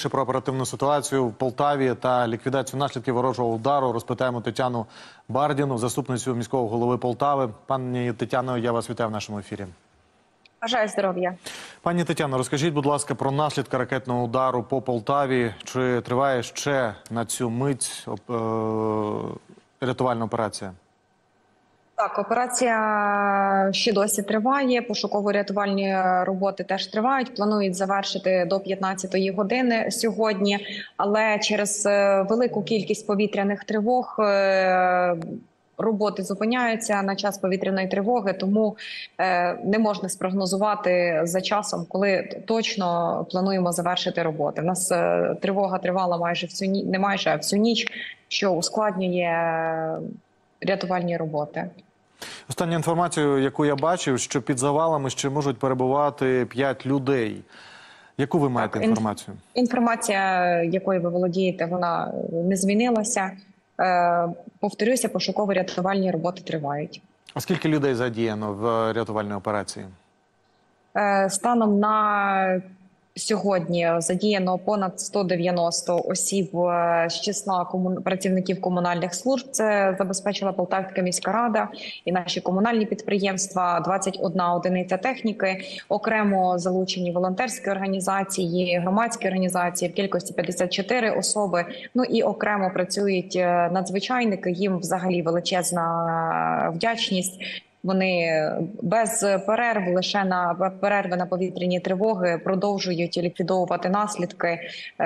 Більше про оперативну ситуацію в Полтаві та ліквідацію наслідків ворожого удару розпитаємо Тетяну Бардіну, заступницю міського голови Полтави. Пані Тетяно, я вас вітаю в нашому ефірі. Бажаю здоров'я. Пані Тетяно, розкажіть, будь ласка, про наслідки ракетного удару по Полтаві. Чи триває ще на цю мить рятувальна операція? Так, операція ще досі триває, пошуково-рятувальні роботи теж тривають, планують завершити до 15-ї години сьогодні, але через велику кількість повітряних тривог роботи зупиняються на час повітряної тривоги, тому не можна спрогнозувати за часом, коли точно плануємо завершити роботи. У нас тривога тривала майже всю ніч, що ускладнює рятувальні роботи. Остання інформація, яку я бачив, що під завалами ще можуть перебувати 5 людей. Яку ви маєте інформацію? Інформація, якою ви володієте, вона не змінилася. Повторюся, пошуково-рятувальні роботи тривають. А скільки людей задіяно в рятувальній операції? Станом на сьогодні задіяно понад 190 осіб з числа працівників комунальних служб. Це забезпечила Полтавська міська рада і наші комунальні підприємства, 21 одиниця техніки, окремо залучені волонтерські організації, громадські організації в кількості 54 особи. Ну і окремо працюють надзвичайники, їм взагалі величезна вдячність. Вони без перерв, лише на перерви на повітряні тривоги продовжують ліквідовувати наслідки,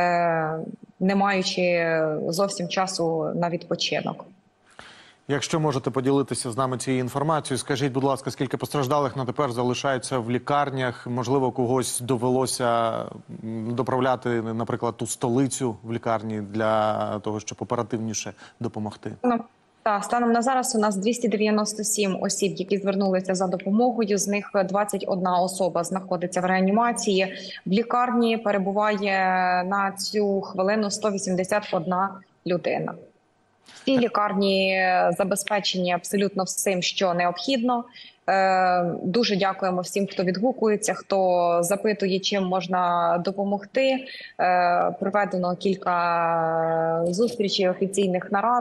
не маючи зовсім часу на відпочинок. Якщо можете поділитися з нами цією інформацією, скажіть, будь ласка, скільки постраждалих на тепер залишається в лікарнях? Можливо, когось довелося доправляти, наприклад, у столицю в лікарні для того, щоб оперативніше допомогти? Так, станом на зараз у нас 297 осіб, які звернулися за допомогою. З них 21 особа знаходиться в реанімації. В лікарні перебуває на цю хвилину 181 людина. Всі лікарні забезпечені абсолютно всім, що необхідно. Дуже дякуємо всім, хто відгукується, хто запитує, чим можна допомогти. Проведено кілька зустрічей, офіційних нарад.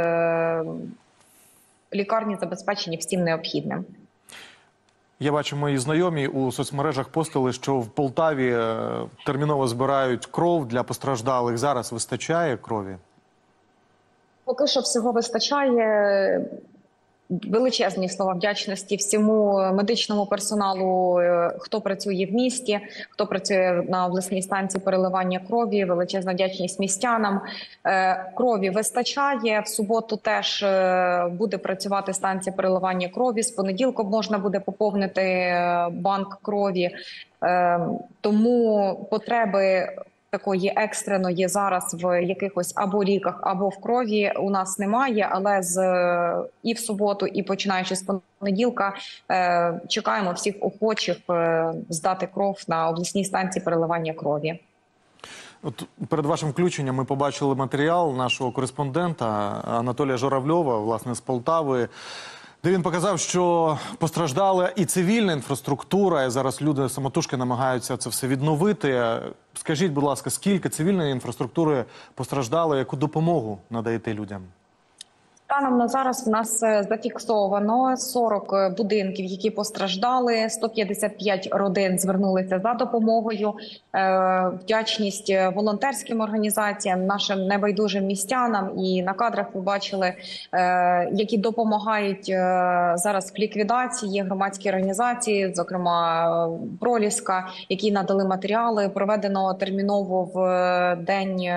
Лікарні забезпечені всім необхідним. Я бачу, мої знайомі у соцмережах постили, що в Полтаві терміново збирають кров для постраждалих. Зараз вистачає крові? Поки що всього вистачає. Величезні слова вдячності всьому медичному персоналу, хто працює в місті, хто працює на обласній станції переливання крові. Величезна вдячність містянам. Крові вистачає. В суботу теж буде працювати станція переливання крові. З понеділка можна буде поповнити банк крові. Тому потреби такої екстреної зараз в якихось або ліках, або в крові у нас немає, але і в суботу, і починаючи з понеділка чекаємо всіх охочих здати кров на обласній станції переливання крові. От перед вашим включенням ми побачили матеріал нашого кореспондента Анатолія Журавльова, власне, з Полтави, де він показав, що постраждала і цивільна інфраструктура, і зараз люди самотужки намагаються це все відновити. Скажіть, будь ласка, скільки цивільної інфраструктури постраждало, яку допомогу надаєте людям? Станом на зараз в нас зафіксовано 40 будинків, які постраждали, 155 родин звернулися за допомогою. Вдячність волонтерським організаціям, нашим небайдужим містянам, і на кадрах ви бачили, які допомагають зараз в ліквідації, громадські організації, зокрема Проліска, які надали матеріали. Проведено терміново в день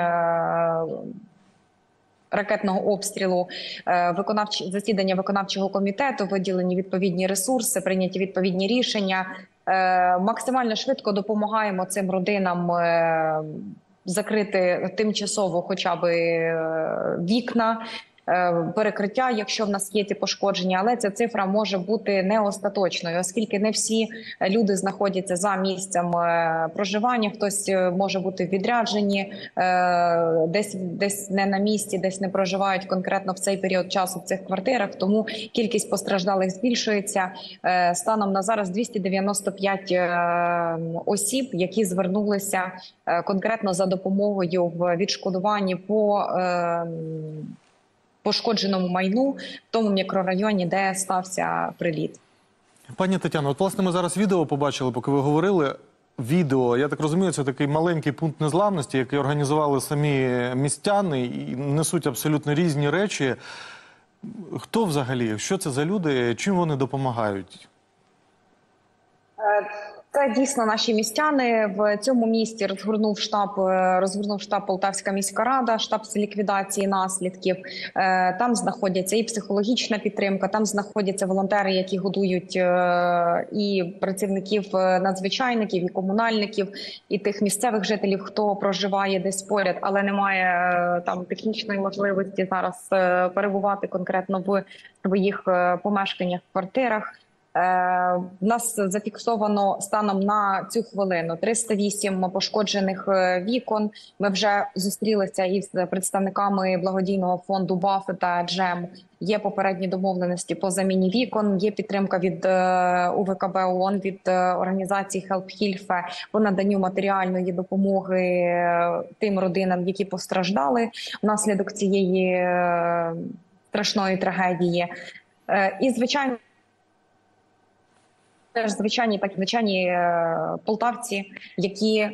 ракетного обстрілу засідання виконавчого комітету, виділені відповідні ресурси, прийняті відповідні рішення. Максимально швидко допомагаємо цим родинам закрити тимчасово хоча б вікна. перекриття, якщо в нас є ті пошкодження, але ця цифра може бути не остаточною, оскільки не всі люди знаходяться за місцем проживання. Хтось може бути в відрядженні, десь не на місці, десь не проживають конкретно в цей період часу в цих квартирах. Тому кількість постраждалих збільшується. Станом на зараз 295 осіб, які звернулися конкретно за допомогою в відшкодуванні по пошкодженому майну в тому мікрорайоні, де стався приліт. Пані Тетяно, от власне ми зараз відео побачили, поки ви говорили. Відео, я так розумію, це такий маленький пункт незламності, який організували самі містяни і несуть абсолютно різні речі. Хто взагалі? Що це за люди? Чим вони допомагають? Це дійсно наші містяни. В цьому місті розгорнув штаб Полтавська міська рада, штаб з ліквідації наслідків. Там знаходяться і психологічна підтримка, там знаходяться волонтери, які годують і працівників надзвичайників, і комунальників, і тих місцевих жителів, хто проживає десь поряд, але не має там технічної можливості зараз перебувати конкретно в своїх помешканнях, квартирах. У нас зафіксовано станом на цю хвилину 308 пошкоджених вікон. Ми вже зустрілися із представниками благодійного фонду «Бафи» та «Джем». Є попередні домовленості по заміні вікон, є підтримка від УВКБ ООН, від організації Help Hilfe по наданню матеріальної допомоги тим родинам, які постраждали внаслідок цієї страшної трагедії. І, звичайно, теж звичайні полтавці, які...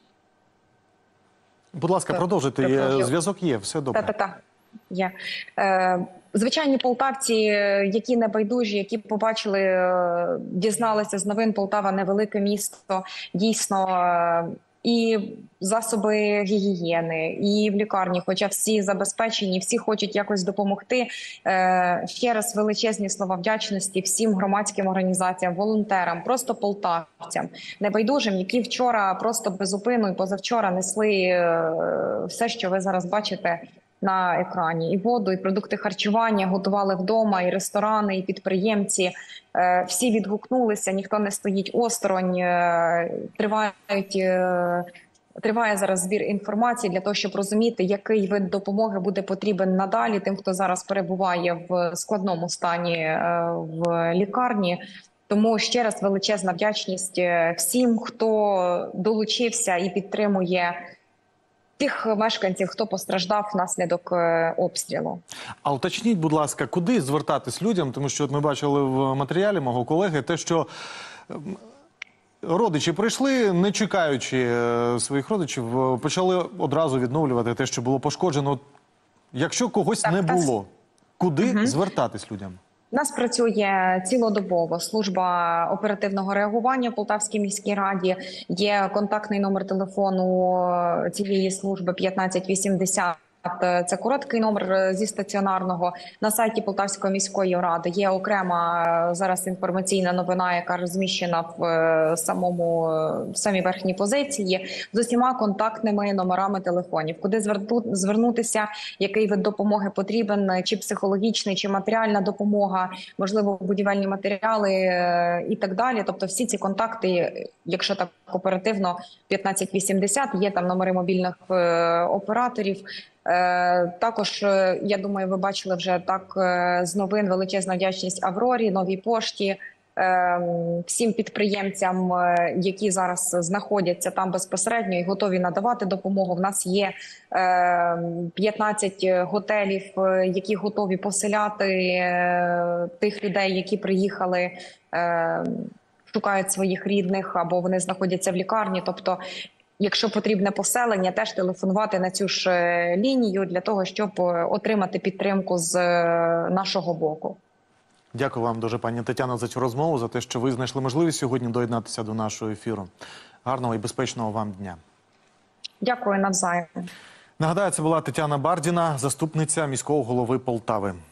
Будь ласка, продовжуйте. Зв'язок є, все добре. Так. Є. Звичайні полтавці, які небайдужі, які побачили, дізналися з новин, Полтава – невелике місто, дійсно, і засоби гігієни, і в лікарні, хоча всі забезпечені, всі хочуть якось допомогти. Ще раз величезні слова вдячності всім громадським організаціям, волонтерам, просто полтавцям, небайдужим, які вчора просто безупинно і позавчора несли все, що ви зараз бачите на екрані. І воду, і продукти харчування готували вдома, і ресторани, і підприємці. Всі відгукнулися, ніхто не стоїть осторонь. Триває зараз збір інформації для того, щоб розуміти, який вид допомоги буде потрібен надалі тим, хто зараз перебуває в складному стані в лікарні. Тому ще раз величезна вдячність всім, хто долучився і підтримує тих мешканців, хто постраждав внаслідок обстрілу. А уточніть, будь ласка, куди звертатись людям? Тому що от ми бачили в матеріалі мого колеги те, що родичі прийшли, не чекаючи своїх родичів, почали одразу відновлювати те, що було пошкоджено. Якщо когось не було, куди звертатись людям? У нас працює цілодобово служба оперативного реагування в Полтавській міській раді. Є контактний номер телефону цієї служби 1580. Це короткий номер зі стаціонарного. На сайті Полтавської міської ради є окрема зараз інформаційна новина, яка розміщена в самій верхній позиції з усіма контактними номерами телефонів. Куди звернутися, який вид допомоги потрібен, чи психологічний, чи матеріальна допомога, можливо, будівельні матеріали і так далі. Тобто всі ці контакти, якщо так оперативно, 1580, є там номери мобільних операторів. Також, я думаю, ви бачили вже так з новин, величезна вдячність Аврорі, Новій пошті, всім підприємцям, які зараз знаходяться там безпосередньо і готові надавати допомогу. В нас є 15 готелів, які готові поселяти тих людей, які приїхали, шукають своїх рідних або вони знаходяться в лікарні. Тобто, якщо потрібне поселення, теж телефонувати на цю ж лінію для того, щоб отримати підтримку з нашого боку. Дякую вам дуже, пані Тетяно, за цю розмову, за те, що ви знайшли можливість сьогодні доєднатися до нашого ефіру. Гарного і безпечного вам дня. Дякую, навзаєм. Нагадаю, це була Тетяна Бардіна, заступниця міського голови Полтави.